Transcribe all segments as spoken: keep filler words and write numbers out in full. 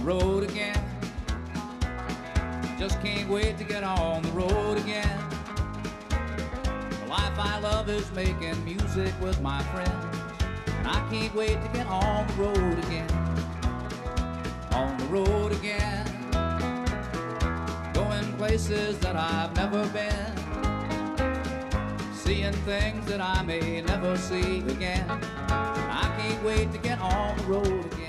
road again. Just can't wait to get on the road again. The life I love is making music with my friends, and I can't wait to get on the road again. On the road again, going places that I've never been, seeing things that I may never see again. I can't wait to get on the road again.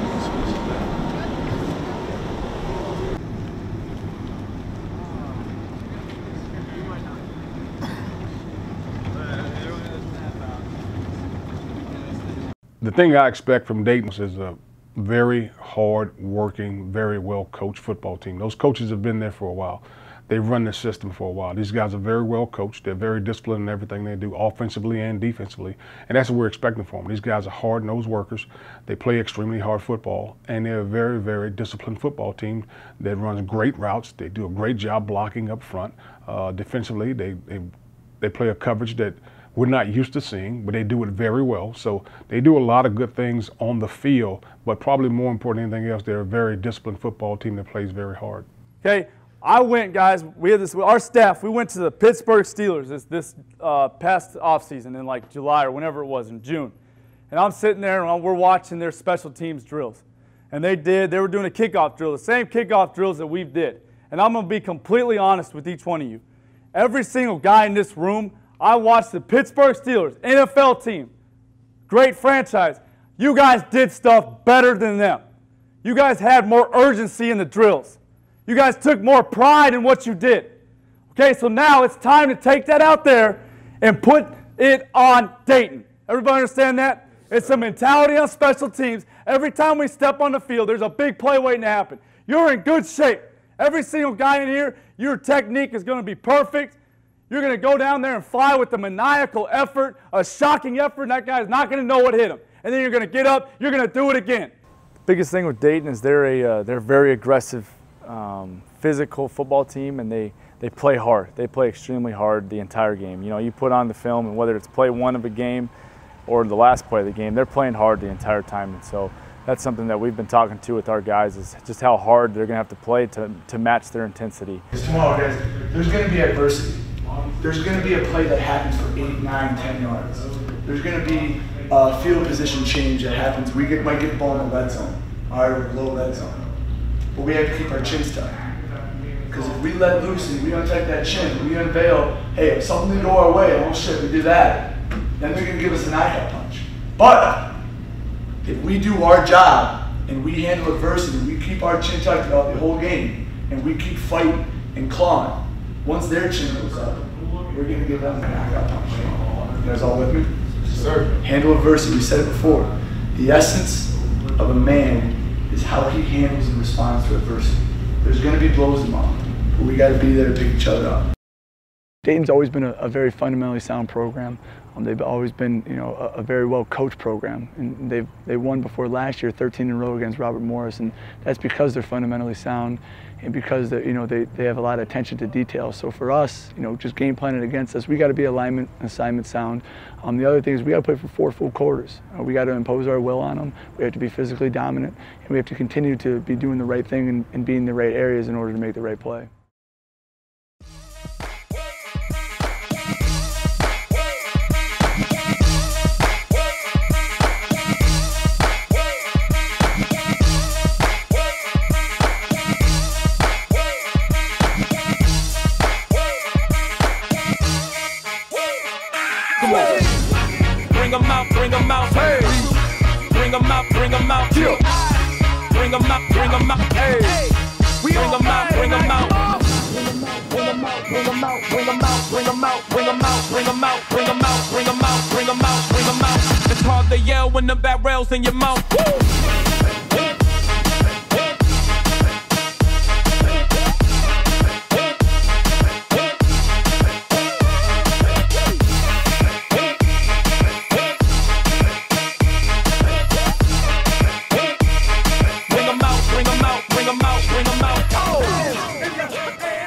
The thing I expect from Dayton is a very hard-working, very well-coached football team. Those coaches have been there for a while. They've run the system for a while. These guys are very well coached. They're very disciplined in everything they do, offensively and defensively. And that's what we're expecting from them. These guys are hard-nosed workers. They play extremely hard football, and they're a very, very disciplined football team that runs great routes. They do a great job blocking up front. Uh, defensively, they, they, they play a coverage that we're not used to seeing, but they do it very well. So they do a lot of good things on the field, but probably more important than anything else, they're a very disciplined football team that plays very hard. Okay, I went, guys, we had this, our staff, we went to the Pittsburgh Steelers this, this uh, past offseason in like July or whenever it was, in June. And I'm sitting there and we're watching their special teams drills. And they did, they were doing a kickoff drill, the same kickoff drills that we did. And I'm gonna be completely honest with each one of you. Every single guy in this room, I watched the Pittsburgh Steelers, N F L team, great franchise. You guys did stuff better than them. You guys had more urgency in the drills. You guys took more pride in what you did. Okay, so now it's time to take that out there and put it on Dayton. Everybody understand that? It's a mentality on special teams. Every time we step on the field, there's a big play waiting to happen. You're in good shape. Every single guy in here, your technique is going to be perfect. You're going to go down there and fly with a maniacal effort, a shocking effort, and that guy's not going to know what hit him. And then you're going to get up, you're going to do it again. The biggest thing with Dayton is they're a uh, they're very aggressive, um, physical football team, and they, they play hard. They play extremely hard the entire game. You know, you put on the film, and whether it's play one of a game or the last play of the game, they're playing hard the entire time. And so that's something that we've been talking to with our guys, is just how hard they're going to have to play to, to match their intensity. Because tomorrow, guys, there's going to be adversity. There's going to be a play that happens for eight, nine, ten yards. There's going to be a field position change that happens. We get, might get the ball in the red zone, or low red zone. But we have to keep our chins tight. Because if we let loose and we untight that chin, we unveil, hey, if something didn't go our way, oh shit, we did that, then they're going to give us an eye punch. But if we do our job and we handle adversity, we keep our chin tight throughout the whole game, and we keep fighting and clawing, once their chin goes up, we're going to give them a knockout punch. You guys all with me? Sir. Handle adversity. We said it before. The essence of a man is how he handles and responds to adversity. There's going to be blows tomorrow, but we got to be there to pick each other up. Dayton's always been a, a very fundamentally sound program. Um, they've always been, you know, a, a very well coached program, and they've they won before last year, thirteen in a row against Robert Morris, and that's because they're fundamentally sound, and because they, you know, they they have a lot of attention to detail. So for us, you know, just game planning against us, we got to be alignment and assignment sound. Um, the other thing is we got to play for four full quarters. Uh, we got to impose our will on them. We have to be physically dominant, and we have to continue to be doing the right thing and, and be in the right areas in order to make the right play. Bring them out, bring them out, hey. Bring them out, bring them out, yeah. Bring them out, bring them out, hey. Bring them out, bring them out. Bring them out, bring them out, bring them out, bring them out, bring them out, bring them out, bring them out, bring them out, bring them out, bring them out. It's hard to yell when the barrel's in your mouth.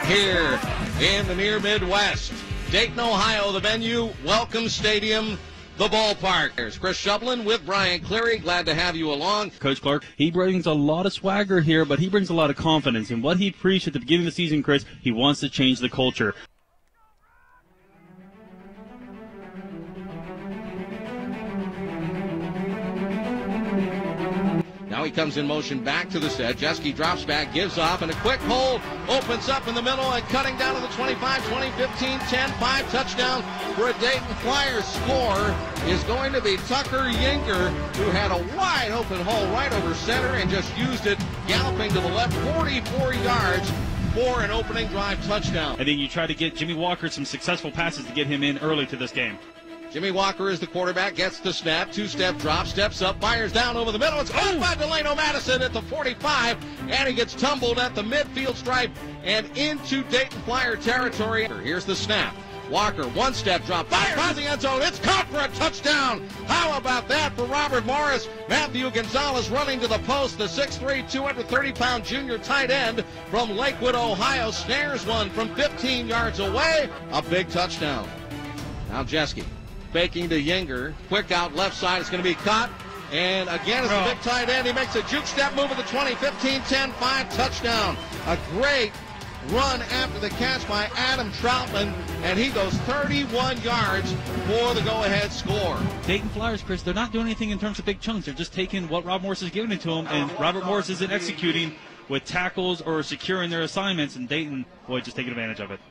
Here in the near Midwest, Dayton, Ohio, the venue, Welcome Stadium, the ballpark. There's Chris Shublin with Brian Cleary. Glad to have you along. Coach Clark, he brings a lot of swagger here, but he brings a lot of confidence. And what he preached at the beginning of the season, Chris, he wants to change the culture. Now he comes in motion back to the set. Jeske drops back, gives off, and a quick hold opens up in the middle and cutting down to the twenty-five, twenty, fifteen, ten, five touchdown for a Dayton Flyers. Score is going to be Tucker Yinker, who had a wide open hole right over center and just used it, galloping to the left, forty-four yards for an opening drive touchdown. And then you try to get Jimmy Walker some successful passes to get him in early to this game. Jimmy Walker is the quarterback, gets the snap, two-step drop, steps up, fires down over the middle. It's caught by Delano Madison at the forty-five, and he gets tumbled at the midfield stripe and into Dayton Flyer territory. Here's the snap. Walker, one-step drop, fires by the end zone. It's caught for a touchdown. How about that for Robert Morris? Matthew Gonzalez running to the post. The six three, two hundred thirty pound junior tight end from Lakewood, Ohio, snares one from fifteen yards away. A big touchdown. Now Jeske. Faking to Yinger. Quick out left side. It's going to be caught. And again, it's the big tight end. He makes a juke step move at the twenty, fifteen, ten, five touchdown. A great run after the catch by Adam Troutman. And he goes thirty-one yards for the go-ahead score. Dayton Flyers, Chris, they're not doing anything in terms of big chunks. They're just taking what Rob Morris is giving it to them. And Robert Morris isn't executing with tackles or securing their assignments. And Dayton, boy, just taking advantage of it.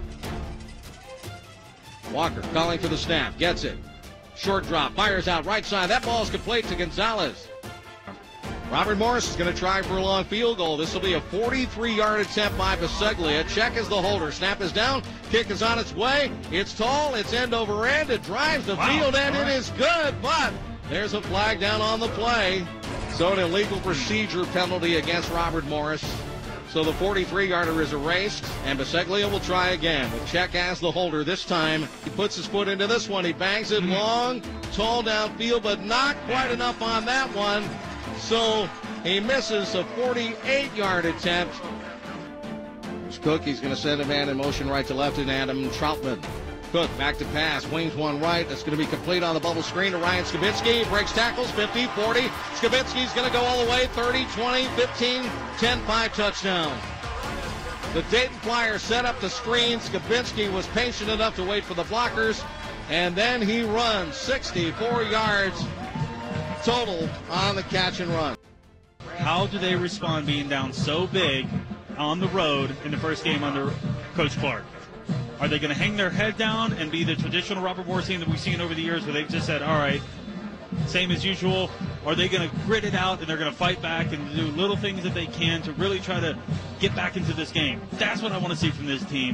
Walker calling for the snap, gets it. Short drop, fires out right side. That ball is complete to Gonzalez. Robert Morris is going to try for a long field goal. This will be a forty-three yard attempt by Biseglia. Check is the holder. Snap is down. Kick is on its way. It's tall. It's end over end. It drives the wow. field, and it is good. But there's a flag down on the play. So an illegal procedure penalty against Robert Morris. So the forty-three yarder is erased, and Biseglia will try again with Check as the holder. This time, he puts his foot into this one. He bangs it long, tall downfield, but not quite enough on that one. So he misses a forty-eight yard attempt. Cook, he's going to send a man in motion right to left in Adam Troutman. Cook back to pass, wings one right. That's going to be complete on the bubble screen to Ryan Skibinski. Breaks tackles, fifty, forty. Skibinski's going to go all the way, thirty, twenty, fifteen, ten, five touchdown. The Dayton Flyers set up the screen. Skibinski was patient enough to wait for the blockers, and then he runs sixty-four yards total on the catch and run. How do they respond being down so big on the road in the first game under Coach Clark? Are they going to hang their head down and be the traditional Robert Morris team that we've seen over the years where they've just said, all right, same as usual? Or are they going to grit it out and they're going to fight back and do little things that they can to really try to get back into this game? That's what I want to see from this team.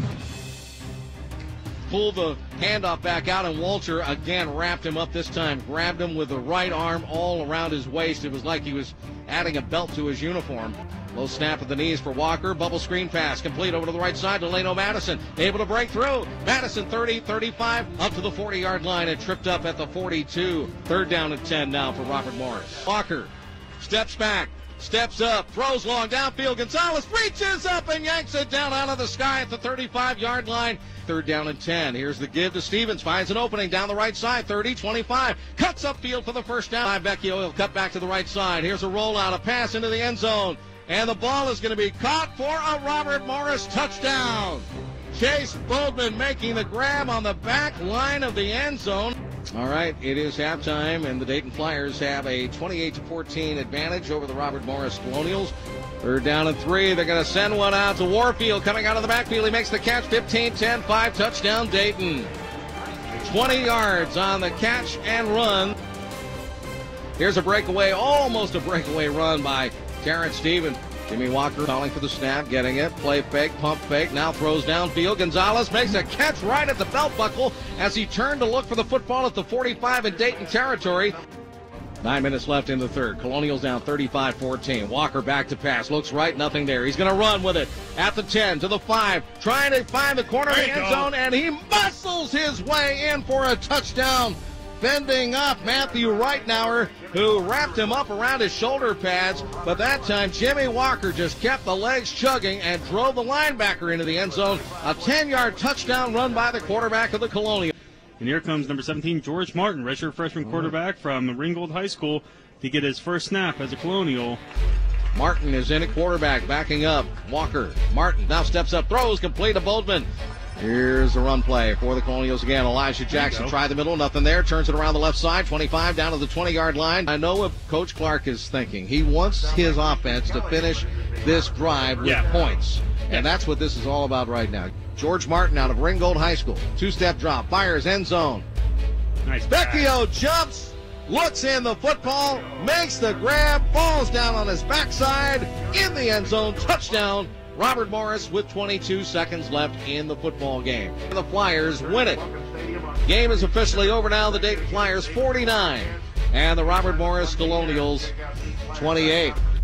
Pull the handoff back out, and Walter again wrapped him up this time. Grabbed him with the right arm all around his waist. It was like he was adding a belt to his uniform. Low snap at the knees for Walker. Bubble screen pass complete over to the right side. Delano Madison able to break through. Madison thirty, thirty-five up to the forty yard line and tripped up at the forty-two. Third down and ten now for Robert Morris. Walker steps back, steps up, throws long downfield. Gonzalez reaches up and yanks it down out of the sky at the thirty-five yard line. Third down and ten. Here's the give to Stevens. Finds an opening down the right side. thirty, twenty-five. Cuts upfield for the first down. Vecchio will cut back to the right side. Here's a rollout, a pass into the end zone. And the ball is going to be caught for a Robert Morris touchdown. Chase Boldman making the grab on the back line of the end zone. All right, it is halftime, and the Dayton Flyers have a twenty-eight to fourteen advantage over the Robert Morris Colonials. Third down and three. They're going to send one out to Warfield. Coming out of the backfield, he makes the catch. fifteen, ten, five, touchdown Dayton. twenty yards on the catch and run. Here's a breakaway, almost a breakaway run by Terrence Stevens. Jimmy Walker calling for the snap, getting it. Play fake, pump fake, now throws downfield. Gonzalez makes a catch right at the belt buckle as he turned to look for the football at the forty-five in Dayton territory. Nine minutes left in the third. Colonials down thirty-five fourteen. Walker back to pass. Looks right, nothing there. He's going to run with it at the ten to the five. Trying to find the corner of the end zone, and he muscles his way in for a touchdown. Bending up Matthew Reitnauer, who wrapped him up around his shoulder pads, but that time Jimmy Walker just kept the legs chugging and drove the linebacker into the end zone. A ten yard touchdown run by the quarterback of the Colonials. And here comes number seventeen, George Martin, redshirt freshman quarterback from Ringgold High School, to get his first snap as a Colonial. Martin is in at quarterback, backing up. Walker. Martin now steps up, throws, complete to Bozeman. Here's the run play for the Colonials again. Elijah Jackson tried the middle, nothing there. Turns it around the left side, twenty-five down to the twenty-yard line. I know what Coach Clark is thinking. He wants his offense to finish this drive with yeah. points. And that's what this is all about right now. George Martin out of Ringgold High School. Two-step drop, fires, end zone. Nice. Vecchio jumps, looks in the football, makes the grab, falls down on his backside, in the end zone, touchdown. Robert Morris with twenty-two seconds left in the football game. The Flyers win it. Game is officially over now. The Dayton Flyers forty-nine and the Robert Morris Colonials twenty-eight.